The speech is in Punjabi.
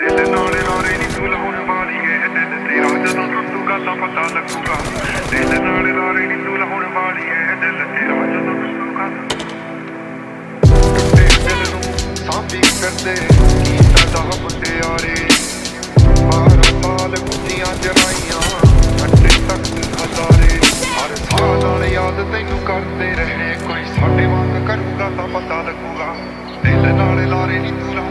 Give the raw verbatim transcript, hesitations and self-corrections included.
ਦਿਲ ਨਾਲ ਲਾਰੇ ਨੀ ਤੂੰ ਲਾਉਣ ਵਾਲੀ ਏ, ਦਿਲ ਤੇਰਾ ਜਦੋਂ ਟੁੱਟੂਗਾ ਤਾਂ ਪਤਾ ਲੱਗੂਗਾ। ਦਿਲ ਨਾਲ ਲਾਰੇ ਨੀ ਤੂੰ ਲਾਉਣ ਵਾਲੀ ਏ, ਦਿਲ ਤੇਰਾ ਜਦੋਂ ਟੁੱਟੂਗਾ। ਟੁੱਟੇ ਦਿਲ ਨੂੰ ਸਾਂਭੀ ਫਿਰਦੇ ਕੀ ਫਾਇਦਾ ਮੁੰਡਿਆਰੇ, ਬਾਰਾਂ ਸਾਲ ਗੁੱਜੀਆਂ ਜਰਾਈਆਂ ਅੱਡੇ ਤੱਕ ਹਜ਼ਾਰੇ। ਹਰ ਸਾਹ ਨਾਲ ਯਾਦ ਤੈਨੂੰ ਕਰਦੇ ਰਹਿਣੇ, ਕੋਈ ਸਾਡੇ ਵਾਂਗ ਕਰੂਗਾ ਤਾਂ ਪਤਾ ਲੱਗੂਗਾ। ਦਿਲ ਨਾਲ ਲਾਰੇ ਨੀ ਤੂੰ